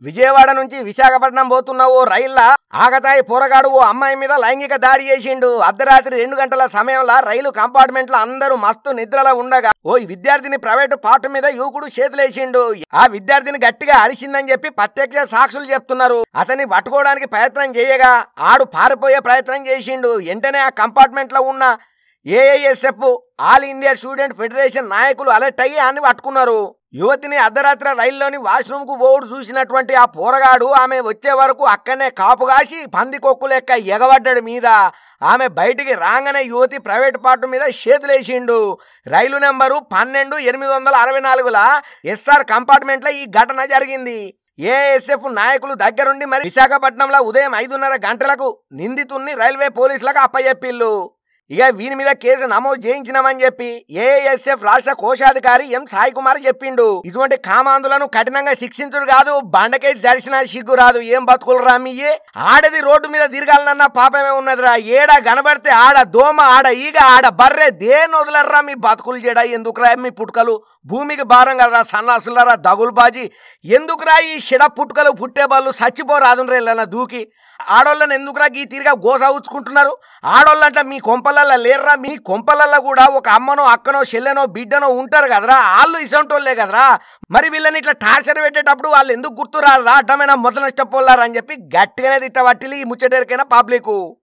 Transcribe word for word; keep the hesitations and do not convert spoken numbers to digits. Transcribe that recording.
విజయవాడ నుంచి విశాఖపట్నం పోతున్న ఓ రైళ్ల ఆగతాయి పోరగాడు ఓ అమ్మాయి మీద లైంగిక దాడి చేసిండు. అర్ధరాత్రి రెండు గంటల సమయంలో రైలు కంపార్ట్మెంట్ లో అందరూ మస్తు నిద్రలో ఉండగా ఓ విద్యార్థిని ప్రైవేటు పార్ట్ మీద యువకుడు చేతులేసిండు. ఆ విద్యార్థిని గట్టిగా అరిసిందని చెప్పి ప్రత్యక్ష సాక్షులు చెప్తున్నారు. అతన్ని పట్టుకోవడానికి ప్రయత్నం చేయగా ఆడు పారిపోయే ప్రయత్నం చేసిండు. వెంటనే ఆ కంపార్ట్మెంట్ లో ఉన్న AISF all India student federation నాయకులు అలర్ట్ అయ్యి ఆన్ని పట్టుకున్నారు. యువతిని అర్ధరాత్రి రైల్లోని వాష్రూమ్ కు పోవుడు చూసినటువంటి ఆ పోరగాడు ఆమె వచ్చే వరకు అక్కడనే కాపు కాసి పందికొక్కు లెక్క ఎగబడ్డాడు మీద. ఆమె బయటికి రాగానే యువతి ప్రైవేట్ పార్ట్ మీద చేతులేసిండు. రైలు నెంబరు పన్నెండు ఎనిమిది వందల అరవై నాలుగుల ఎస్ఆర్ కంపార్ట్మెంట్ లో ఈ ఘటన జరిగింది. ఏఎస్ఎఫ్ నాయకులు దగ్గరుండి మరి విశాఖపట్నంలో ఉదయం ఐదున్నర గంటలకు నిందితుల్ని రైల్వే పోలీసులకు అప్పచెప్పిల్లు. ఇక వీని మీద కేసు నమోదు చేయించినామని చెప్పి ఏఐఎస్ఎఫ్ రాష్ట్ర కోశాధికారి ఎం సాయి కుమార్ చెప్పిండు. ఇటువంటి కామాంధులను కఠినంగా శిక్షించుడు కాదు, బండకేసి జరిసిన సిగ్గు రాదు. ఏం బతుకులు రామియ్యే ఆడది రోడ్డు మీద తిరగాలన్న పాపమే ఉన్నదిరా. ఏడ కనబడితే ఆడ దోమ, ఆడ ఈగ, ఆడ బర్రె దేని వదలర్రా మీ బతుకులు చేయడా? ఎందుకురా మీ పుట్టుకలు భూమికి భారం కదరా సన్నాసులరా దగులు బాజీ. ఎందుకురా ఈ షెడ పుట్టుకలు పుట్టే వాళ్ళు చచ్చిపోరాదునరా ఇలా దూకి. ఆడోళ్ళని ఎందుకురా ఈ తీరుగా గోస ఉంచుకుంటున్నారు? ఆడోళ్ళంట మీ కొంపలల్లో లేర్రా? మీ కొంపలల్లో కూడా ఒక అమ్మనో అక్కనో చెల్లెనో బిడ్డనో ఉంటారు కదరా, వాళ్ళు ఇసంటోళ్ళే కదరా. మరి వీళ్ళని ఇట్లా టార్చర్ పెట్టేటప్పుడు వాళ్ళు ఎందుకు గుర్తురారా? అడ్డమైన మొదల నష్టపోలారా అని చెప్పి గట్టిగానే తిట్టబట్టిలి ఈ ముచ్చటేరికైనా పబ్లిక్.